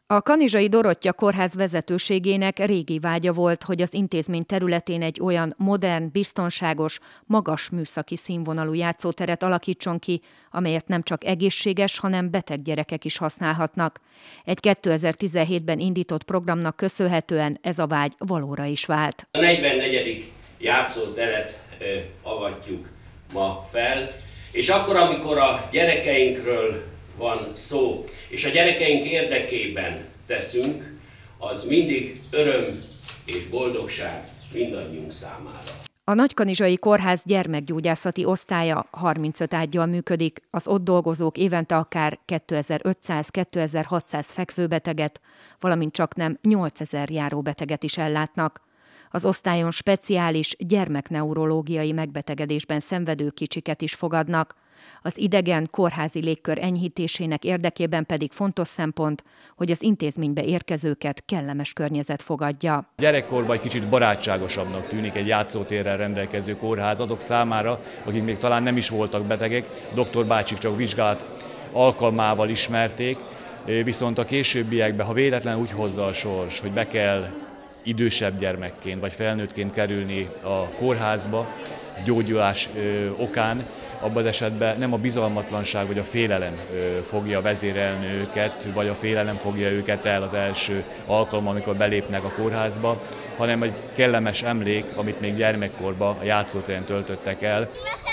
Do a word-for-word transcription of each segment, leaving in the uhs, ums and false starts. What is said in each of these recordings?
A Kanizsai Dorottya Kórház vezetőségének régi vágya volt, hogy az intézmény területén egy olyan modern, biztonságos, magas műszaki színvonalú játszóteret alakítson ki, amelyet nem csak egészséges, hanem beteg gyerekek is használhatnak. Egy kétezer-tizenhétben indított programnak köszönhetően ez a vágy valóra is vált. A negyvennegyedik játszóteret ö, avatjuk ma fel, és akkor, amikor a gyerekeinkről van szó, és a gyerekeink érdekében teszünk, az mindig öröm és boldogság mindannyiunk számára. A Nagykanizsai Kórház gyermekgyógyászati osztálya harmincöt ággyal működik, az ott dolgozók évente akár kétezer-ötszáz-kétezer-hatszáz fekvőbeteget, valamint csaknem nyolcezer járóbeteget is ellátnak. Az osztályon speciális gyermekneurológiai megbetegedésben szenvedő kicsiket is fogadnak. Az idegen kórházi légkör enyhítésének érdekében pedig fontos szempont, hogy az intézménybe érkezőket kellemes környezet fogadja. Gyerekkorban egy kicsit barátságosabbnak tűnik egy játszótérrel rendelkező kórház azok számára, akik még talán nem is voltak betegek, doktor bácsik csak vizsgálat alkalmával ismerték, viszont a későbbiekben, ha véletlenül úgy hozza a sors, hogy be kell idősebb gyermekként vagy felnőttként kerülni a kórházba, gyógyulás okán, abban az esetben nem a bizalmatlanság vagy a félelem fogja vezérelni őket, vagy a félelem fogja őket el az első alkalom, amikor belépnek a kórházba, hanem egy kellemes emlék, amit még gyermekkorban a játszótéren töltöttek el.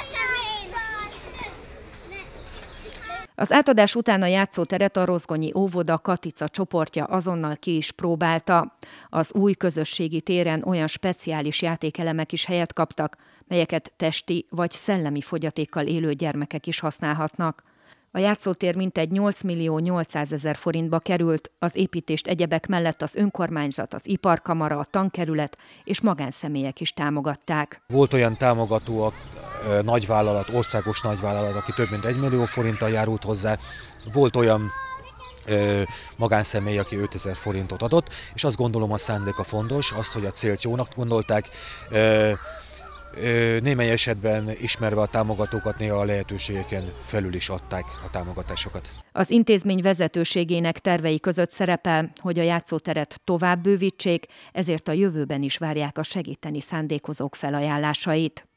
Az átadás után a játszóteret a Rozgonyi óvoda Katica csoportja azonnal ki is próbálta. Az új közösségi téren olyan speciális játékelemek is helyet kaptak, melyeket testi vagy szellemi fogyatékkal élő gyermekek is használhatnak. A játszótér mintegy nyolc millió nyolcszázezer forintba került, az építést egyebek mellett az önkormányzat, az iparkamara, a tankerület és magánszemélyek is támogatták. Volt olyan támogató, a nagyvállalat, országos nagyvállalat, aki több mint egy millió forinttal járult hozzá, volt olyan ö, magánszemély, aki ötezer forintot adott, és azt gondolom, a szándéka fontos, az, hogy a célt jónak gondolták. Ö, Némely esetben ismerve a támogatókat, néha a lehetőségeken felül is adták a támogatásokat. Az intézmény vezetőségének tervei között szerepel, hogy a játszóteret tovább bővítsék, ezért a jövőben is várják a segíteni szándékozók felajánlásait.